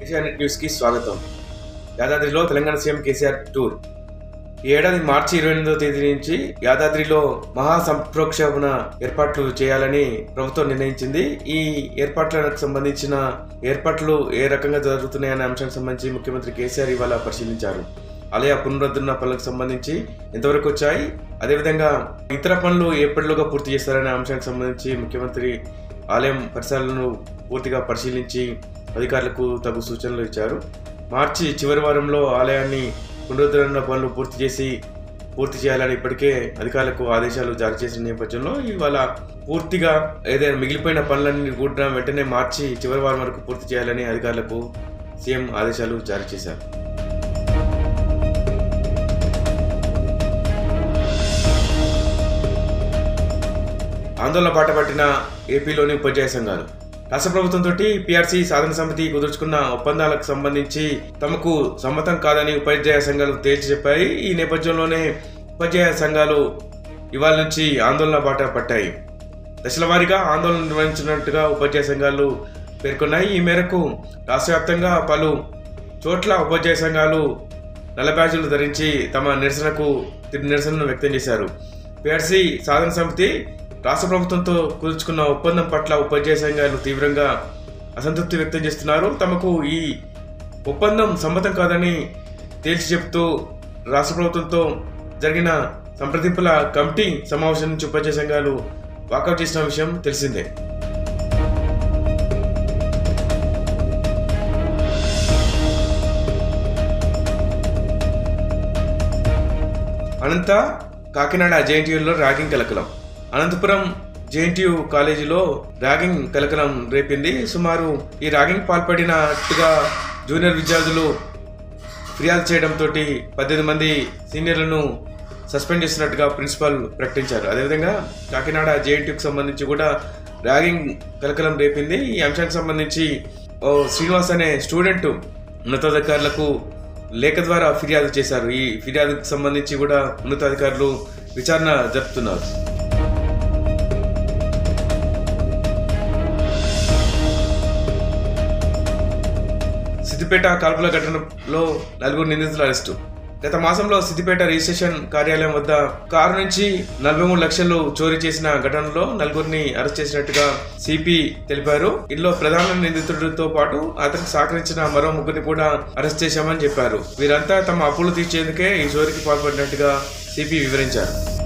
Asianet news కి స్వాగతం. యాదాద్రిలో తెలంగాణ సీఎం కేసీఆర్ టూర్. ఈ ఏడాది మార్చి 28వ తేదీ నుంచి యాదాద్రిలో మహా సంప్రోక్షణ ఏర్పాట్లు చేయాలని ప్రభుత్వం నిర్ణయించింది. ఈ ఏర్పాట్లకు సంబంధించిన ఏర్పాట్లు ఏ రకంగా జరుగుతున్నాయనే అంశానికి సంబంధించి ముఖ్యమంత్రి కేసీఆర్ ఇవాళ పరిశీలించారు. ఆలయ పునరుద్ధరణ పనులకు సంబంధించి ఎంతవరకు వచ్చాయి, అదేవిధంగా ఇతర పనులు ఎప్పటిలోగా పూర్తి చేస్తారనే అంశానికి సంబంధించి ముఖ్యమంత్రి ఆలయం పరిసరాలను పూర్తిగా పరిశీలించి అధికారులకు తగు సూచనలు ఇచ్చారు. మార్చి చివరి వారంలో ఆలయాన్ని పునరుద్ధరణ పనులు పూర్తి చేయాలని ఇప్పటికే అధికారులకు ఆదేశాలు జారీ చేసిన నేపథ్యంలో ఇవాళ పూర్తిగా ఏదైనా మిగిలిపోయిన పనులన్నీ కూడా వెంటనే మార్చి చివరి వారం వరకు పూర్తి చేయాలని అధికారులకు సీఎం ఆదేశాలు జారీ చేశారు. ఆందోళన బాట పట్టిన ఏపీలోని ఉపాధ్యాయ సంఘాలు. రాష్ట్ర ప్రభుత్వంతో పీఆర్సీ సాధన సమితి కుదుర్చుకున్న ఒప్పందాలకు సంబంధించి తమకు సమ్మతం కాదని ఉపాధ్యాయ సంఘాలు తేల్చి చెప్పాయి. ఈ నేపథ్యంలోనే ఉపాధ్యాయ సంఘాలు ఇవాళ నుంచి ఆందోళన బాట పట్టాయి. దశల వారీగా ఆందోళన నిర్వహించినట్టుగా ఉపాధ్యాయ సంఘాలు పేర్కొన్నాయి. ఈ మేరకు రాష్ట్ర వ్యాప్తంగా పలు చోట్ల ఉపాధ్యాయ సంఘాలు నల్ల బ్యాడ్జీలు ధరించి తమ నిరసనను వ్యక్తం చేశారు. పీఆర్సీ సాధన సమితి రాష్ట్ర ప్రభుత్వంతో కుదుర్చుకున్న ఒప్పందం పట్ల ఉపాధ్యాయ సంఘాలు తీవ్రంగా అసంతృప్తి వ్యక్తం చేస్తున్నారు. తమకు ఈ ఒప్పందం సమ్మతం కాదని తేల్చి చెబుతూ రాష్ట్ర ప్రభుత్వంతో జరిగిన సంప్రదింపుల కమిటీ సమావేశం నుంచి ఉపాధ్యాయ సంఘాలు వాకౌట్ చేసిన విషయం తెలిసిందే. అనంత కాకినాడ జేఎన్టీయూలో ర్యాగింగ్ కలకలం. అనంతపురం జేఎన్టీయూ కాలేజీలో ర్యాగింగ్ కలకలం రేపింది. సుమారు ఈ ర్యాగింగ్ పాల్పడినట్టుగా జూనియర్ విద్యార్థులు ఫిర్యాదు చేయడంతో 18 మంది సీనియర్లను సస్పెండ్ చేసినట్టుగా ప్రిన్సిపల్ ప్రకటించారు. అదేవిధంగా కాకినాడ జేఎన్టీయూకి సంబంధించి కూడా ర్యాగింగ్ కలకలం రేపింది. ఈ అంశానికి సంబంధించి శ్రీనివాస్ అనే స్టూడెంట్ ఉన్నతాధికారులకు లేఖ ద్వారా ఫిర్యాదు చేశారు. ఈ ఫిర్యాదుకు సంబంధించి కూడా ఉన్నతాధికారులు విచారణ జరుపుతున్నారు. సిద్దిపేట కాల్పుల ఘటనలో 4 నిందితుల అరెస్టు. గత మాసంలో సిద్దిపేట రిజిస్ట్రేషన్ కార్యాలయం వద్ద కారు నుంచి 43 లక్షలు చోరీ చేసిన ఘటనలో 4 అరెస్ట్ చేసినట్టుగా సిపి తెలిపారు. ఇందులో ప్రధాన నిందితుడితో పాటు అతనికి సహకరించిన మరో 3 కూడా అరెస్ట్ చేశామని చెప్పారు. వీరంతా తమ అప్పులు తీర్చేందుకే ఈ చోరీకి పాల్పడినట్టుగా సిపి వివరించారు.